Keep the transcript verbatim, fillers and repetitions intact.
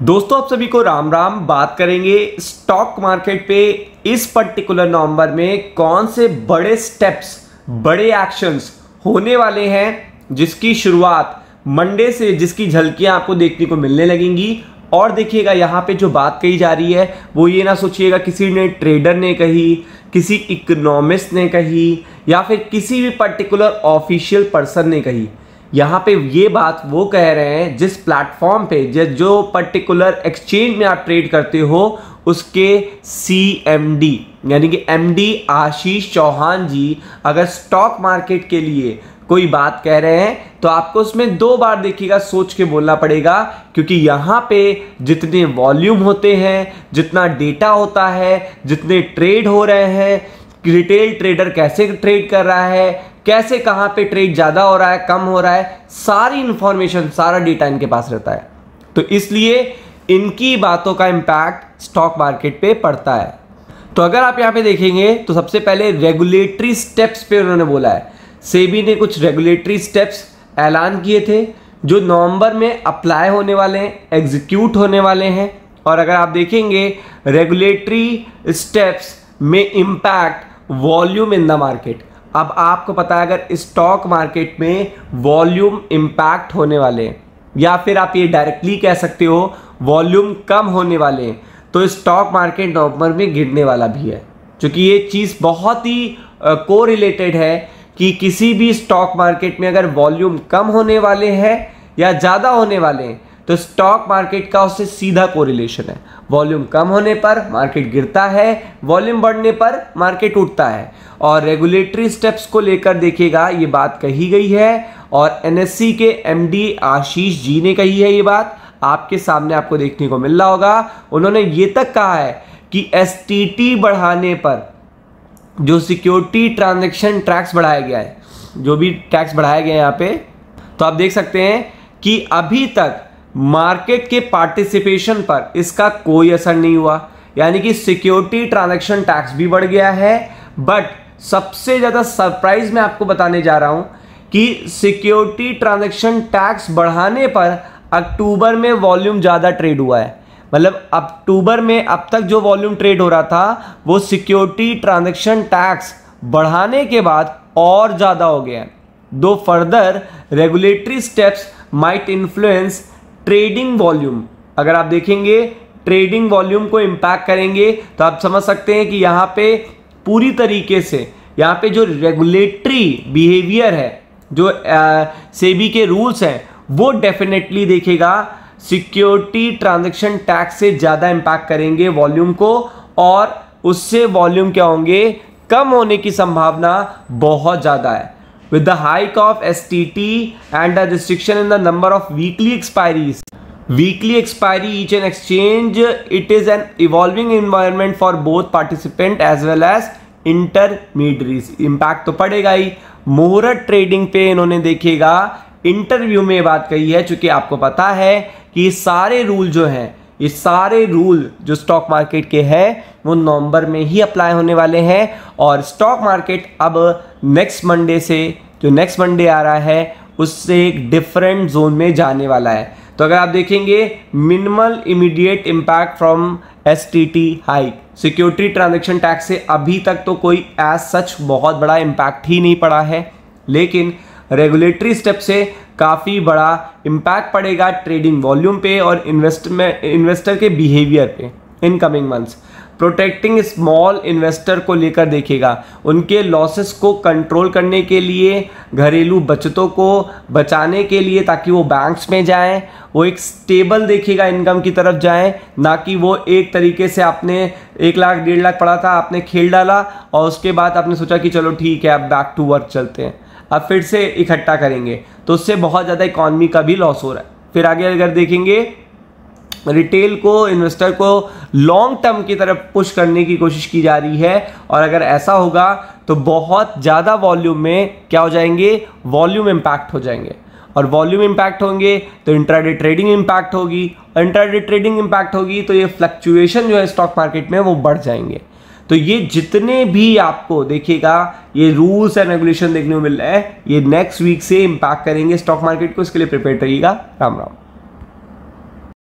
दोस्तों आप सभी को राम राम। बात करेंगे स्टॉक मार्केट पे इस पर्टिकुलर नवंबर में कौन से बड़े स्टेप्स, बड़े एक्शंस होने वाले हैं, जिसकी शुरुआत मंडे से, जिसकी झलकियां आपको देखने को मिलने लगेंगी। और देखिएगा यहाँ पे जो बात कही जा रही है वो ये ना सोचिएगा किसी ने ट्रेडर ने कही, किसी इकोनॉमिस्ट ने कही या फिर किसी भी पर्टिकुलर ऑफिशियल पर्सन ने कही। यहाँ पे ये बात वो कह रहे हैं जिस प्लेटफॉर्म पे, जो पर्टिकुलर एक्सचेंज में आप ट्रेड करते हो, उसके सी एम डी यानी कि एम डी आशीष चौहान जी अगर स्टॉक मार्केट के लिए कोई बात कह रहे हैं तो आपको उसमें दो बार देखिएगा, सोच के बोलना पड़ेगा। क्योंकि यहाँ पे जितने वॉल्यूम होते हैं, जितना डेटा होता है, जितने ट्रेड हो रहे हैं, रिटेल ट्रेडर कैसे ट्रेड कर रहा है, कैसे कहाँ पे ट्रेड ज़्यादा हो रहा है, कम हो रहा है, सारी इंफॉर्मेशन, सारा डेटा इनके पास रहता है। तो इसलिए इनकी बातों का इम्पैक्ट स्टॉक मार्केट पे पड़ता है। तो अगर आप यहाँ पे देखेंगे तो सबसे पहले रेगुलेटरी स्टेप्स पे उन्होंने बोला है। सेबी ने कुछ रेगुलेटरी स्टेप्स ऐलान किए थे जो नवंबर में अप्लाई होने वाले हैं, एग्जीक्यूट होने वाले हैं। और अगर आप देखेंगे रेगुलेटरी स्टेप्स में impact volume in the market. अब आपको पता है अगर स्टॉक मार्केट में वॉल्यूम इम्पैक्ट होने वाले हैं, या फिर आप ये डायरेक्टली कह सकते हो वॉल्यूम कम होने वाले हैं, तो स्टॉक मार्केट नवंबर में गिरने वाला भी है। क्योंकि ये चीज़ बहुत ही को रिलेटेड है कि किसी भी स्टॉक मार्केट में अगर वॉल्यूम कम होने वाले हैं या ज़्यादा होने वाले हैं तो स्टॉक मार्केट का उससे सीधा कोरिलेशन है। वॉल्यूम कम होने पर मार्केट गिरता है, वॉल्यूम बढ़ने पर मार्केट उठता है। और रेगुलेटरी स्टेप्स को लेकर देखिएगा ये बात कही गई है और एन एस ई के एम डी आशीष जी ने कही है। ये बात आपके सामने आपको देखने को मिल रहा होगा। उन्होंने ये तक कहा है कि एस टी टी बढ़ाने पर, जो सिक्योरिटी ट्रांजैक्शन टैक्स बढ़ाया गया है, जो भी टैक्स बढ़ाया गया है यहाँ पे, तो आप देख सकते हैं कि अभी तक मार्केट के पार्टिसिपेशन पर इसका कोई असर नहीं हुआ। यानी कि सिक्योरिटी ट्रांजैक्शन टैक्स भी बढ़ गया है। बट सबसे ज़्यादा सरप्राइज मैं आपको बताने जा रहा हूँ कि सिक्योरिटी ट्रांजैक्शन टैक्स बढ़ाने पर अक्टूबर में वॉल्यूम ज़्यादा ट्रेड हुआ है। मतलब अक्टूबर में अब तक जो वॉल्यूम ट्रेड हो रहा था वो सिक्योरिटी ट्रांजैक्शन टैक्स बढ़ाने के बाद और ज़्यादा हो गया है। Two further regulatory steps might influence trading volume. अगर आप देखेंगे ट्रेडिंग वॉल्यूम को इम्पैक्ट करेंगे तो आप समझ सकते हैं कि यहाँ पे पूरी तरीके से यहाँ पे जो रेगुलेटरी बिहेवियर है, जो सेबी के रूल्स हैं, वो डेफिनेटली देखेगा सिक्योरिटी ट्रांजैक्शन टैक्स से ज़्यादा इम्पैक्ट करेंगे वॉल्यूम को, और उससे वॉल्यूम क्या होंगे, कम होने की संभावना बहुत ज़्यादा है। With the hike of S T T and the restriction in the number of weekly expiries, weekly expiry each and exchange, it is an evolving environment for both participant as well as intermediaries. Impact तो पड़ेगा ही। मुहूर्त trading पे इन्होंने देखिएगा interview में बात कही है, चूंकि आपको पता है कि सारे रूल जो हैं, ये सारे रूल जो स्टॉक मार्केट के हैं वो नवंबर में ही अप्लाई होने वाले हैं। और स्टॉक मार्केट अब नेक्स्ट मंडे से, जो नेक्स्ट मंडे आ रहा है, उससे एक डिफरेंट जोन में जाने वाला है। तो अगर आप देखेंगे minimal immediate impact from S T T hike, security transaction tax से अभी तक तो कोई एज सच बहुत बड़ा इम्पैक्ट ही नहीं पड़ा है, लेकिन रेगुलेटरी स्टेप से काफ़ी बड़ा इम्पैक्ट पड़ेगा ट्रेडिंग वॉल्यूम पे और इन्वेस्टमेंट इन्वेस्टर के बिहेवियर पे in coming months. Protecting small investor को लेकर देखिएगा उनके लॉसेस को कंट्रोल करने के लिए, घरेलू बचतों को बचाने के लिए, ताकि वो बैंक्स में जाएं, वो एक स्टेबल देखिएगा इनकम की तरफ जाएं, ना कि वो एक तरीके से आपने एक लाख डेढ़ लाख पड़ा था, आपने खेल डाला और उसके बाद आपने सोचा कि चलो ठीक है अब बैक टू वर्क चलते हैं, अब फिर से इकट्ठा करेंगे, तो उससे बहुत ज़्यादा इकॉनमी का भी लॉस हो रहा है। फिर आगे अगर देखेंगे रिटेल को, इन्वेस्टर को लॉन्ग टर्म की तरफ पुश करने की कोशिश की जा रही है, और अगर ऐसा होगा तो बहुत ज़्यादा वॉल्यूम में क्या हो जाएंगे, वॉल्यूम इम्पैक्ट हो जाएंगे। और वॉल्यूम इम्पैक्ट होंगे तो इंट्राडे ट्रेडिंग इम्पैक्ट होगी, और इंट्राडे ट्रेडिंग इम्पैक्ट होगी तो ये फ्लक्चुएशन जो है स्टॉक मार्केट में वो बढ़ जाएंगे। तो ये जितने भी आपको देखिएगा ये रूल्स एंड रेगुलेशन देखने को मिल रहा है, ये नेक्स्ट वीक से इम्पैक्ट करेंगे स्टॉक मार्केट को। इसके लिए प्रिपेयर रहिएगा। राम राम।